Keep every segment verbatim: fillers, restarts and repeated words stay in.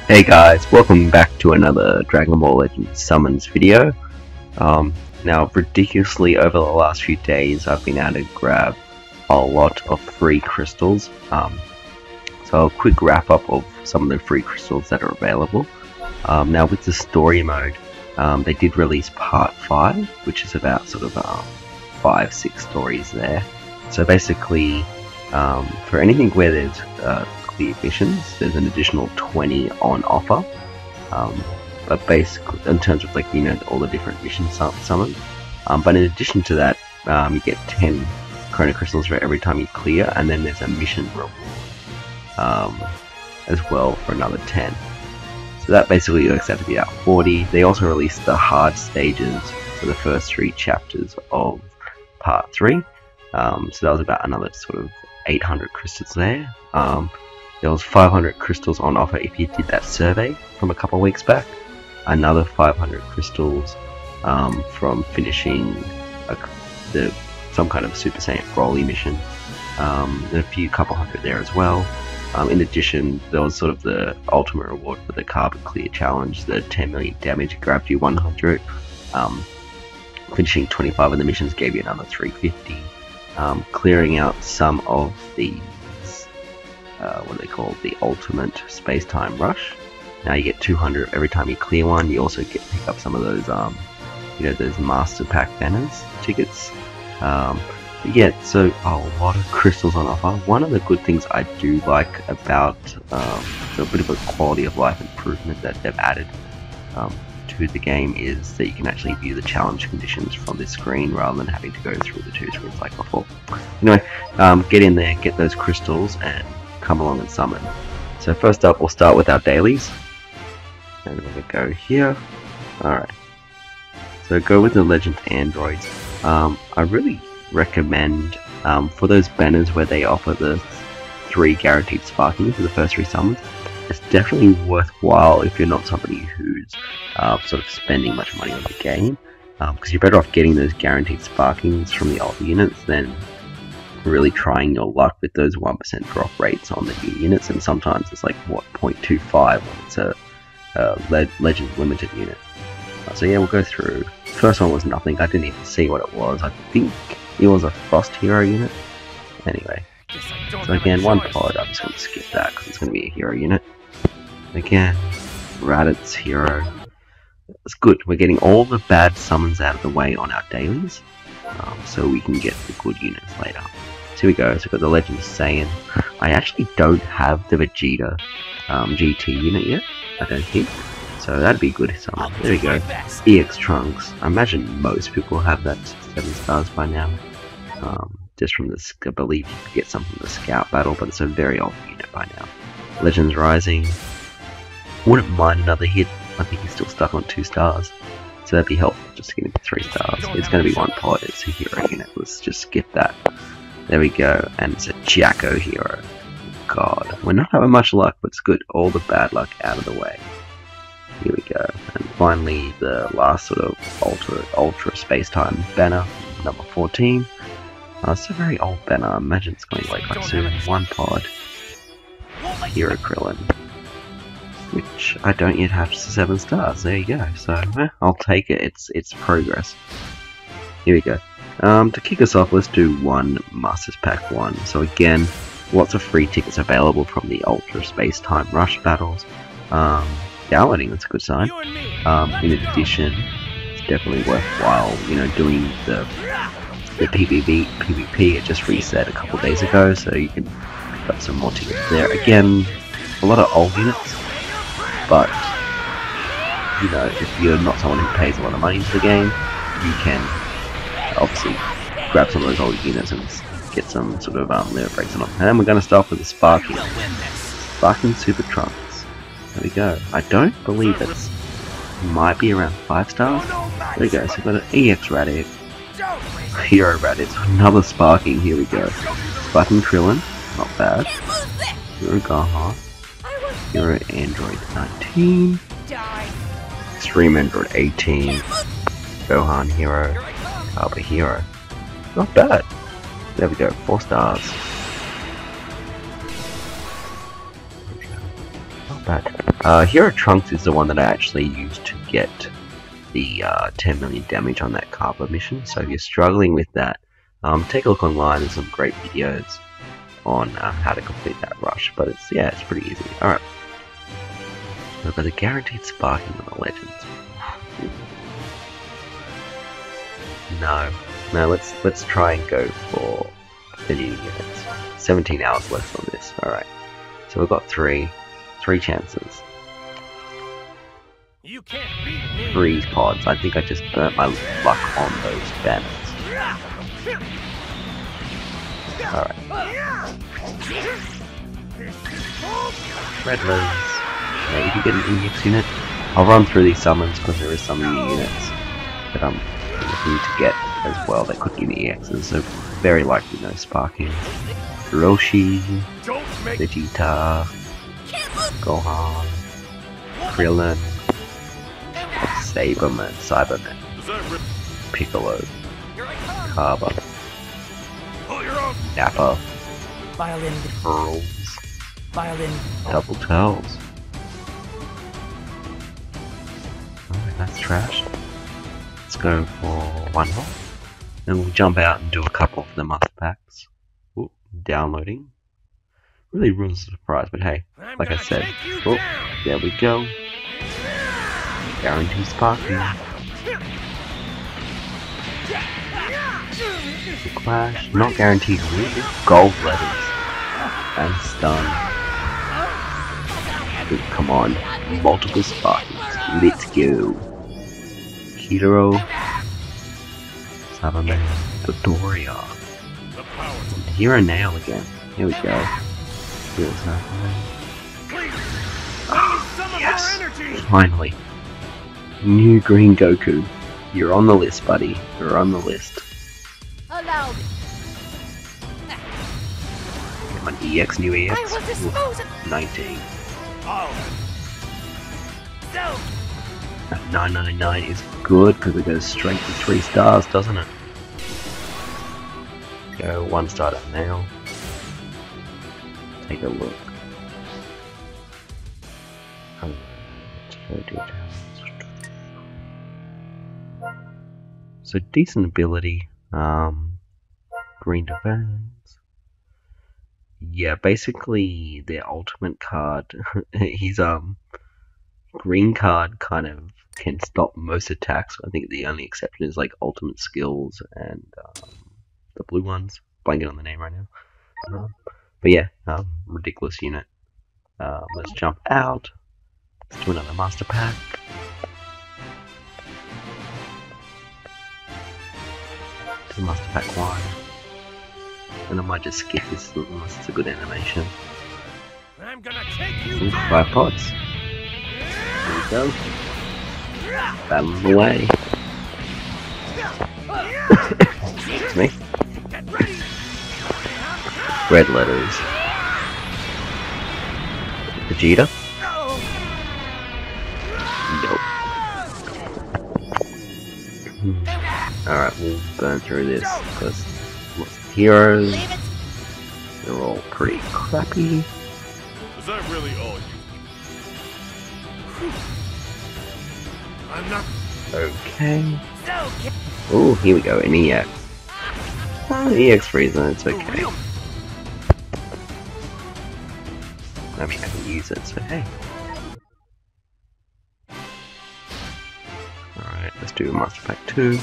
Hey guys, welcome back to another Dragon Ball Legends Summons video. Um, now, ridiculously over the last few days, I've been able to grab a lot of free crystals. Um, so a quick wrap up of some of the free crystals that are available. Um, now, with the story mode, um, they did release part five, which is about sort of um, five, six stories there. So basically, um, for anything where there's uh, the missions, there's an additional twenty on offer, um, but basically in terms of, like, you know, all the different missions sum summoned, um, but in addition to that, um, you get ten Chrono Crystals for every time you clear, and then there's a mission reward um, as well for another ten. So that basically works out to be about forty. They also released the hard stages for the first three chapters of part three, um, so that was about another sort of eight hundred crystals there. Um, There was five hundred crystals on offer if you did that survey from a couple of weeks back. Another five hundred crystals um, from finishing a, the, some kind of Super Saiyan Broly mission. Um, and a few couple hundred there as well. Um, in addition, there was sort of the ultimate reward for the Carbon Clear Challenge, the ten million damage grabbed you one hundred. Um, finishing twenty-five of the missions gave you another three hundred fifty. Um, clearing out some of the Uh, what are they called? The Ultimate Space-Time Rush. Now you get two hundred every time you clear one. You also get pick up some of those, um, you know, those Master Pack banners tickets. Um, yeah, so a lot of crystals on offer. One of the good things I do like about um, a bit of a quality of life improvement that they've added um, to the game is that you can actually view the challenge conditions from this screen rather than having to go through the two screens like before. Anyway, um, get in there, get those crystals, and come along and summon. So first up, we'll start with our dailies, and we'll go here. Alright, so go with the Legend Androids. Um, I really recommend um, for those banners where they offer the three guaranteed sparking for the first three summons, it's definitely worthwhile if you're not somebody who's uh, sort of spending much money on the game, because um, you're better off getting those guaranteed sparkings from the older units than really trying your luck with those one percent drop rates on the new units, and sometimes it's like, what, zero point two five when it's a, a Le Legend limited unit. Uh, so yeah, we'll go through. First one was nothing. I didn't even see what it was. I think it was a Frost Hero unit. Anyway, so again, one pod. I'm just going to skip that because it's going to be a hero unit. Again, Raditz Hero. It's good. We're getting all the bad summons out of the way on our dailies, um, so we can get the good units later. So here we go, so we've got the Legend Saiyan. I actually don't have the Vegeta um, G T unit yet, I don't think. So that'd be good summon. There we go. E X Trunks. I imagine most people have that seven stars by now. Um, just from the, I believe you could get some from the Scout Battle, but it's a very old unit by now. Legends Rising. Wouldn't mind another hit. I think he's still stuck on two stars. So that'd be helpful just to get him to three stars. It's going to be one pod, it's a hero unit. Let's just skip that. There we go, and it's a Jacko Hero. God, we're not having much luck, but it's good. All the bad luck out of the way. Here we go. And finally, the last sort of ultra, ultra space-time banner, number fourteen. Uh, it's a very old banner. I imagine it's going away quite soon. One pod. Hero Krillin. Which I don't yet have seven stars. There you go. So, eh, I'll take it. It's, it's progress. Here we go. Um, to kick us off, let's do one Masters Pack one. So again, lots of free tickets available from the Ultra Space Time Rush battles. Um, downloading, that's a good sign. Um, in addition, it's definitely worthwhile, you know, doing the the PvP. PvP, it just reset a couple days ago, so you can pick up some more tickets there. Again, a lot of old units, but you know, if you're not someone who pays a lot of money into the game, you can obviously grab some of those old units and get some sort of um, limit breaks on them. And then we're going to start with the Sparking. Sparking Super Trunks. There we go. I don't believe it's might be around five stars. There we go. So we've got an E X Raditz, Hero Raditz, another Sparking. Here we go. Sparking Krillin, not bad. Hero Gaha, Hero Android nineteen, Extreme Android eighteen, Gohan Hero, Carver Hero. Not bad. There we go, four stars. Not bad. Uh, Hero Trunks is the one that I actually used to get the uh, ten million damage on that Carver mission, so if you're struggling with that, um, take a look online. There's some great videos on uh, how to complete that rush, but it's, yeah, it's pretty easy. Alright. We've got a guaranteed sparking on the Legends. No. No, let's let's try and go for thirty units. seventeen hours left on this. Alright. So we've got three. Three chances. You can't beat me. Three pods. I think I just burnt my luck on those banners. Alright. Red Liz. Maybe you get an E X unit. I'll run through these summons because there is some new units that I'm looking to get as well that could give me E Xs. So very likely no sparking. Roshi, Vegeta, Gohan, Krillin, Saberman, Cyberman, Piccolo, Carver, Nappa, Violin. Pearls, Violin. Double Tails. Oh, that's trash. Let's go for one more. Then we'll jump out and do a couple of the must packs. Ooh, downloading. Really ruins the surprise, but hey, like I said, oh, there we go. Guaranteed sparking. Clash, not guaranteed really. Gold letters. And stun. Ooh, come on, multiple sparkings. Let's go. Hero. Cyberman. Dodoria. Hero Nail again. Here we go. Oh, yes! Finally. New Green Goku. You're on the list, buddy. You're on the list. Allow me. Get my E X, new E X. Ooh, nineteen. That nine ninety-nine is good because it goes straight to three stars, doesn't it? Go one star to now. Take a look. Um, so decent ability. Um, green defense. Yeah, basically their ultimate card. He's um green card kind of can stop most attacks. I think the only exception is like ultimate skills and um, the blue ones. Blanking on the name right now. Um, but yeah, um, ridiculous unit. Um, let's jump out. Let's do another master pack. Do master pack one. And I might just skip this unless it's a good animation. I'm gonna take you Ooh, down. five pots. Here we go. Battle away. It's me. Get ready. Red letters. Vegeta. Nope. Alright, we'll burn through this because lots of heroes. They're all pretty crappy. Is that really all you? I'm not. Okay. Oh, here we go, an E X. Oh, E X Frieza, it's okay. I mean, I can use it, so hey. Alright, let's do Master Pack two.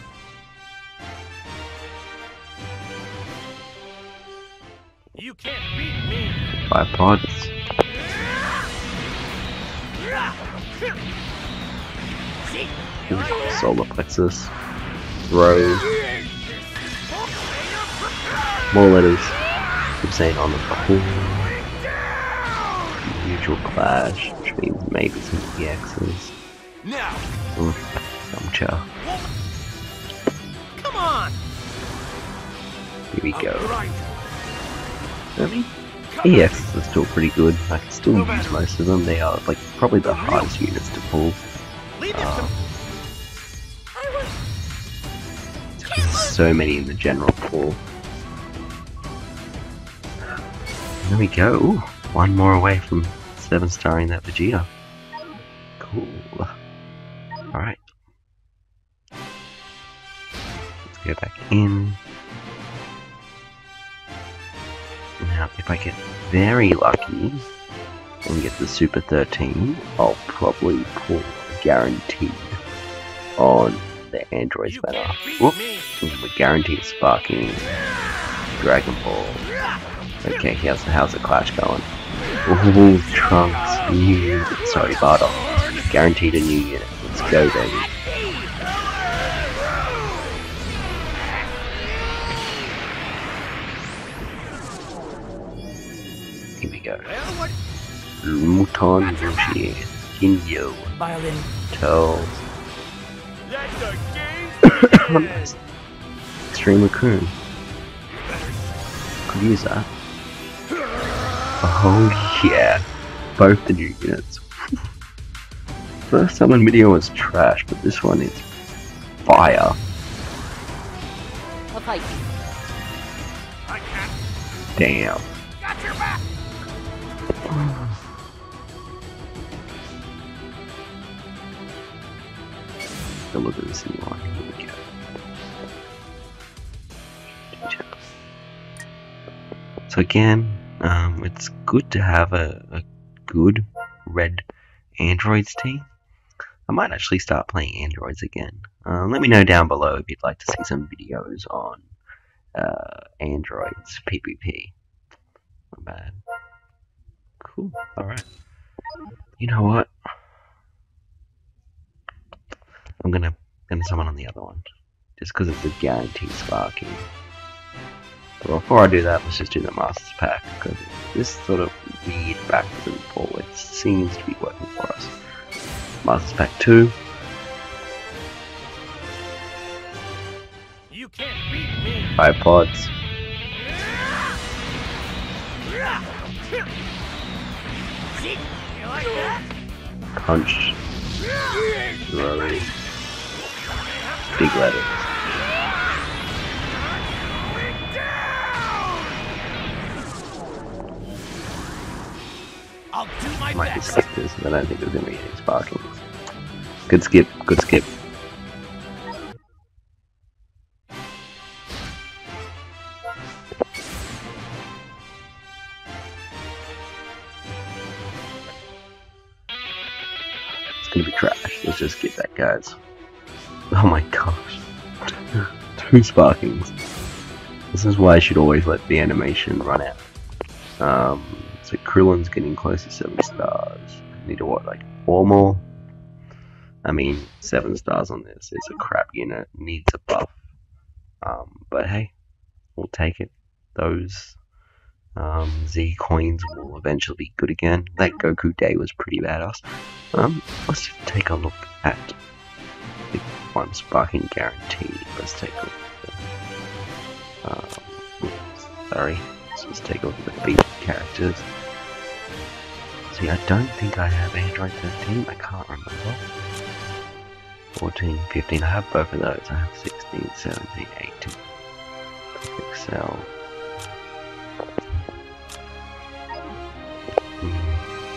You can't beat me. Five pods. Ooh, Solar Plexus. Rose. More letters. Keep saying on the core. Usual Clash, which means maybe some E Xs. Now. Ooh, Yamcha. Come on. Here we go. Right. I mean, E Xs are still pretty good. I can still use most of them. They are like probably the hardest units to pull. Leave it Um, to there's so many in the general pool. There we go. Ooh, one more away from seven starring that Vegeta. Cool. Alright. Let's go back in. Now, if I get very lucky and get the Super thirteen, I'll probably pull a guaranteed on the Android's banner. Whoop! We're guaranteed sparking Dragon Ball. Okay, how's, how's the clash going? Ooh, Trunks, new unit. Sorry, Bardock. Guaranteed a new unit. Let's go, baby. Here we go. Muton Roshi, Ginyo, Violin. Toes. That's a game. Extreme Raccoon. Could use that. Oh yeah, both the new units. First summon video was trash, but this one is fire. I'll fight you. I can't. Damn. Got your back. So look at this new one. Here we go. So again, um, it's good to have a, a good red androids team. I might actually start playing androids again. Uh, let me know down below if you'd like to see some videos on uh, androids PvP. Not bad. Cool. Alright. You know what? I'm gonna gonna summon on the other one. Just because it's a guaranteed sparking. But before I do that, let's just do the Masters Pack, because this sort of weird backwards and forwards seems to be working for us. Masters Pack two. You can't beat me. Five pods. You like that? Punch. Rally. Big letters. I'll do my Might be best. skip this, but I don't think there's gonna be any sparkings. Good skip, good skip. It's gonna be trash. Let's just skip that, guys. Oh my gosh. Two sparkings. This is why I should always let the animation run out. Um, so Krillin's getting close to seven stars. Need to what, like four more? I mean, seven stars on this. It's a crap unit. Needs a buff. Um, but hey, we'll take it. Those um, Z coins will eventually be good again. That Goku Day was pretty badass. Um, let's take a look at the one sparking guaranteed. Let's take a look at um, sorry. Let's just take a look at the beat characters. See, I don't think I have Android thirteen. I can't remember. fourteen, fifteen. I have both of those. I have sixteen, seventeen, eighteen. Excel. Hmm.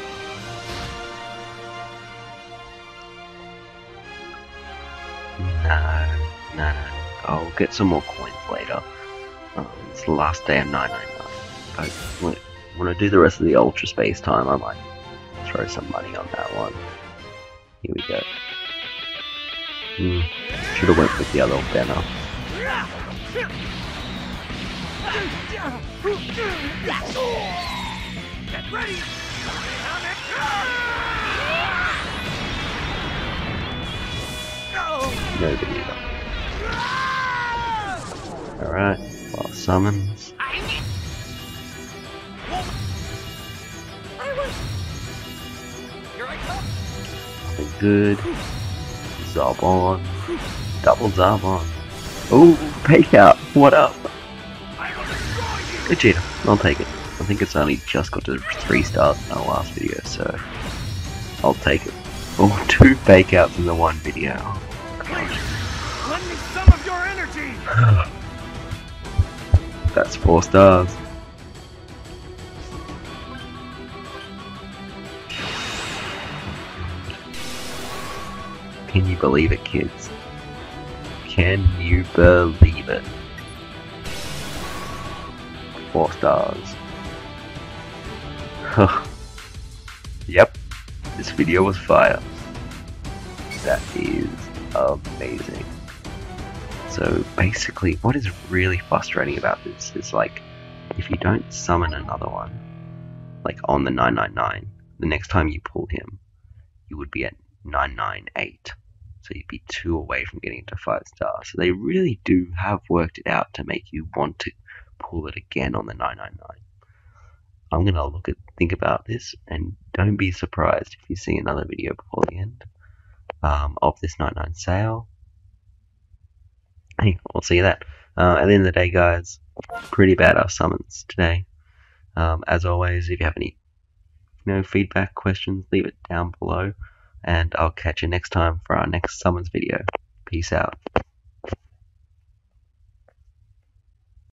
No, no, no. I'll get some more coins later. Um, it's the last day of nine ninety-nine. I when I do the rest of the Ultra Space time, I might throw some money on that one. Here we go. Hmm. Should have went with the other banner. Get ready. No video. Alright, well, summons. Here I come. Nothing good. Zarbon. Double Zarbon. Ooh, Paykout. What up? I will destroy you. Vegeta. I'll take it. I think it's only just got to three stars in our last video, so I'll take it. Oh, two Payouts in the one video. Please, lend me some of your energy. That's four stars. Can you believe it, kids? Can you believe it? Four stars. Yep, this video was fire. That is amazing. So basically, what is really frustrating about this is, like, if you don't summon another one, like on the nine nine nine, the next time you pull him, you would be at nine nine eight. So you'd be two away from getting into five stars. So they really do have worked it out to make you want to pull it again on the nine nine nine. I'm going to look at, think about this, and don't be surprised if you see another video before the end um, of this nine nine sale. Hey, we'll see that. Uh, at the end of the day, guys, pretty badass summons today. Um, as always, if you have any you know, feedback, questions, leave it down below. And I'll catch you next time for our next summons video. Peace out.